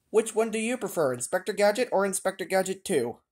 Which one do you prefer, Inspector Gadget or Inspector Gadget 2?